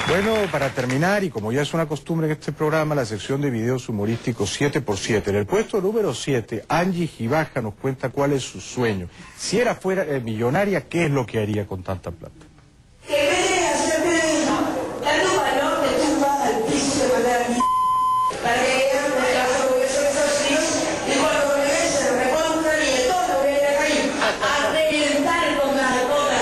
Bueno, para terminar, y como ya es una costumbre en este programa, la sección de videos humorísticos 7x7. En el puesto número 7, Angie Gibaja nos cuenta cuál es su sueño. Si fuera millonaria, ¿qué es lo que haría con tanta plata? Que veas, dando valor de tumba al piso de mandar a mi para que vean el caso de esos tíos, y cuando regresen se remontan y de todo voy a ir ahí a reventar con la cola.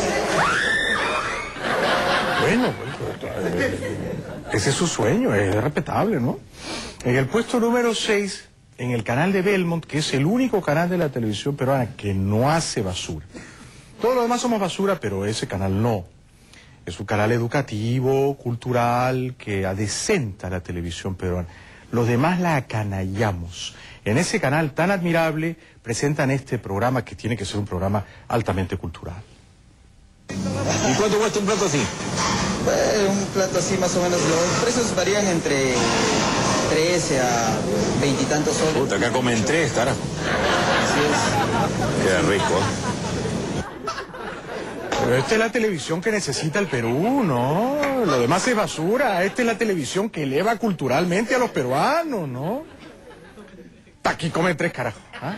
Bueno, ese es su sueño, es respetable, ¿no? En el puesto número 6, en el canal de Belmont, que es el único canal de la televisión peruana que no hace basura. Todos los demás somos basura, pero ese canal no. Es un canal educativo, cultural, que adecenta la televisión peruana. Los demás la acanallamos. En ese canal tan admirable presentan este programa que tiene que ser un programa altamente cultural. ¿Y cuánto cuesta un plato así? Un plato así más o menos, los precios varían entre 13 a 20 y tantos soles. Puta, acá comen 3, carajo. Así es. Queda rico. Pero esta es la televisión que necesita el Perú, ¿no? Lo demás es basura. Esta es la televisión que eleva culturalmente a los peruanos, ¿no? Aquí comen 3, carajo. ¿Ah?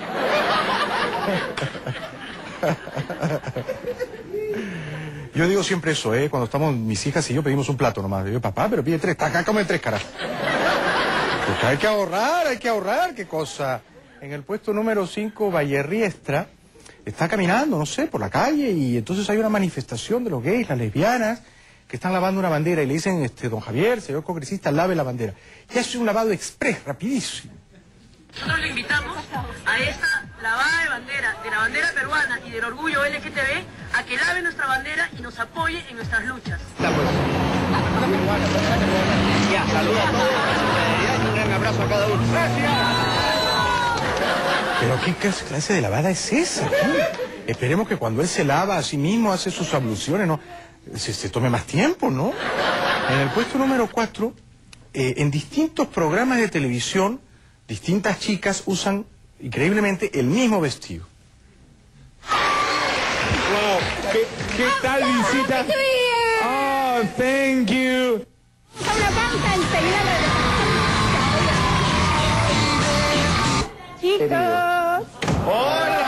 Yo digo siempre eso, cuando estamos mis hijas y yo pedimos un plato nomás. Yo, papá, pero pide 3, acá come 3, carajo. Porque hay que ahorrar, qué cosa. En el puesto número 5, Valle Riestra, está caminando, no sé, por la calle, y entonces hay una manifestación de los gays, las lesbianas, que están lavando una bandera, y le dicen, don Javier, señor congresista, lave la bandera. Y hace un lavado express, rapidísimo. Nosotros le invitamos a esta lavada de bandera, de la bandera peruana y del orgullo LGTB, a que lave nuestra bandera y nos apoye en nuestras luchas. Ya, saludos a todos, y un gran abrazo a cada uno. Pero ¿qué clase de lavada es esa? Esperemos que cuando él se lava a sí mismo, hace sus abluciones, ¿no? Se tome más tiempo, ¿no? En el puesto número 4, en distintos programas de televisión, distintas chicas usan increíblemente el mismo vestido. Wow, ¿qué tal visita? Oh, thank you. Una pausa, enseguida regresamos. Chicos. ¡Hola!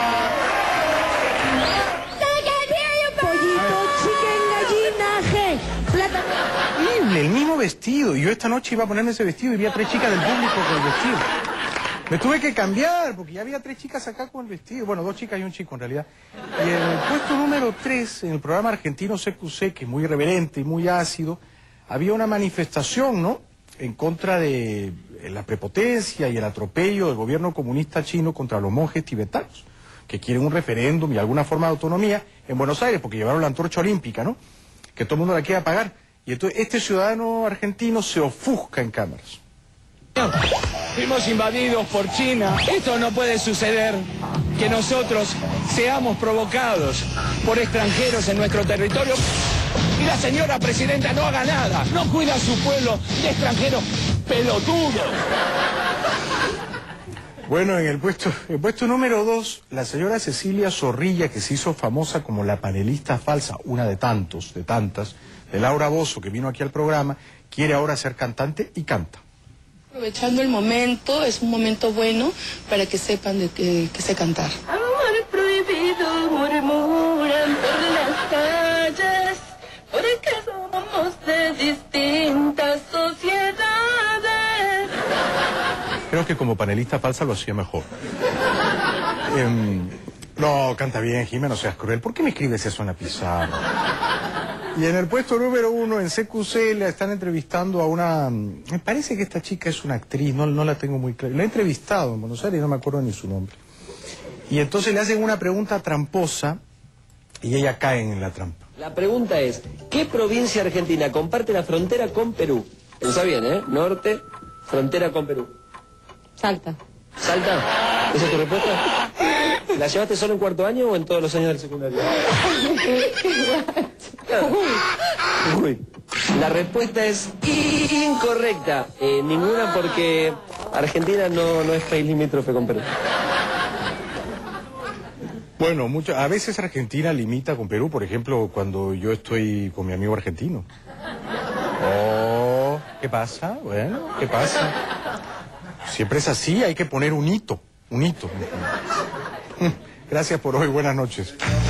Pollito, chicken, gallinaje. Plata. El mismo vestido. Y yo esta noche iba a ponerme ese vestido y vi a 3 chicas del público con el vestido. Me tuve que cambiar porque ya había 3 chicas acá con el vestido. Bueno, 2 chicas y un chico en realidad. Y en el puesto número 3, en el programa argentino CQC, que es muy irreverente y muy ácido, había una manifestación, ¿no?, en contra de la prepotencia y el atropello del gobierno comunista chino contra los monjes tibetanos, que quieren un referéndum y alguna forma de autonomía en Buenos Aires, porque llevaron la antorcha olímpica, ¿no?, que todo el mundo la quiere apagar. Y entonces este ciudadano argentino se ofusca en cámaras. Fuimos invadidos por China. Esto no puede suceder, que nosotros seamos provocados por extranjeros en nuestro territorio y la señora presidenta no haga nada, no cuida a su pueblo de extranjeros pelotudos. Bueno, en el puesto número 2, la señora Cecilia Zorrilla, que se hizo famosa como la panelista falsa, una de tantas, de Laura Bozzo, que vino aquí al programa, quiere ahora ser cantante y canta. Aprovechando el momento, es un momento bueno para que sepan de que sé cantar. Amor prohibido murmuran por las calles, porque somos de distintas sociedades. Creo que como panelista falsa lo hacía mejor. No, canta bien, Jimena, no seas cruel. ¿Por qué me escribes eso en la pizarra? Y en el puesto número 1, en CQC, le están entrevistando a una... Me parece que esta chica es una actriz, no la tengo muy clara. La he entrevistado en Buenos Aires, no me acuerdo ni su nombre. Y entonces le hacen una pregunta tramposa y ella cae en la trampa. La pregunta es, ¿qué provincia argentina comparte la frontera con Perú? Pensá bien, Norte, frontera con Perú. Salta. ¿Salta? ¿Esa es tu respuesta? ¿La llevaste solo en cuarto año o en todos los años del secundario? Uy. La respuesta es incorrecta. Ninguna, porque Argentina no es país limítrofe con Perú. Bueno, a veces Argentina limita con Perú, por ejemplo, cuando yo estoy con mi amigo argentino. Oh, ¿qué pasa? Bueno, ¿qué pasa? Siempre es así, hay que poner un hito, un hito. Gracias por hoy, buenas noches.